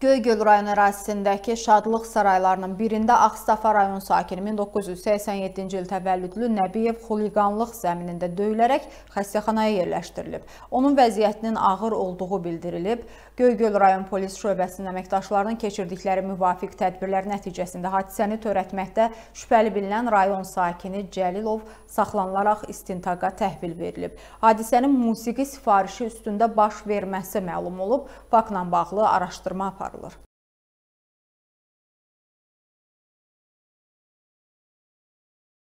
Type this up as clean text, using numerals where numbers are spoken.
Göygöl rayon ərazisindəki Şadlıq saraylarının birində Ağstafa rayon sakini 1987-ci il təvəllüdlü Nəbiyev xuliqanlıq zəminində döyülərək xəstəxanaya yerləşdirilib. Onun vəziyyətinin ağır olduğu bildirilib. Göygöl rayon polis şöbəsinin əməkdaşlarının keçirdikləri müvafiq tədbirlər nəticəsində hadisəni törətməkdə şübhəli bilinən rayon sakini Cəlilov saxlanılaraq istintaqa təhvil verilib. Hadisənin musiqi sifarişi üstündə baş verməsi məlum olub. Faktla bağlı araşdırma aparılır.